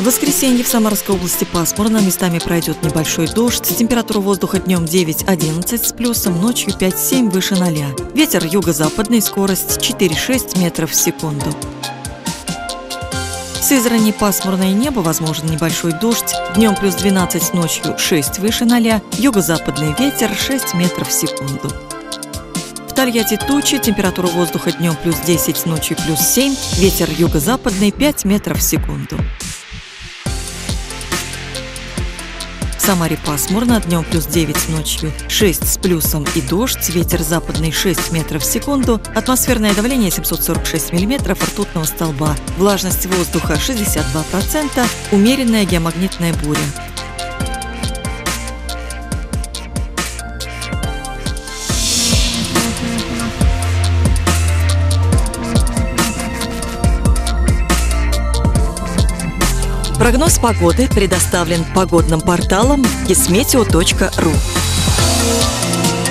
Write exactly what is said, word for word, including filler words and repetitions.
В воскресенье в Самарской области пасмурно, местами пройдет небольшой дождь. Температура воздуха днем девять-одиннадцать с плюсом, ночью пять-семь выше ноля. Ветер юго-западный, скорость четыре-шесть метров в секунду. В Сызрани пасмурное небо, возможен небольшой дождь. Днем плюс двенадцать, ночью шесть выше ноля. Юго-западный ветер шесть метров в секунду. В Тольятти тучи, температура воздуха днем плюс десять, ночью плюс семь. Ветер юго-западный пять метров в секунду. В Самаре пасмурно, днем плюс девять, ночью шесть с плюсом и дождь, ветер западный шесть метров в секунду, атмосферное давление семьсот сорок шесть миллиметров ртутного столба, влажность воздуха шестьдесят два процента, умеренная геомагнитная буря. Прогноз погоды предоставлен погодным порталом кисметео точка ру.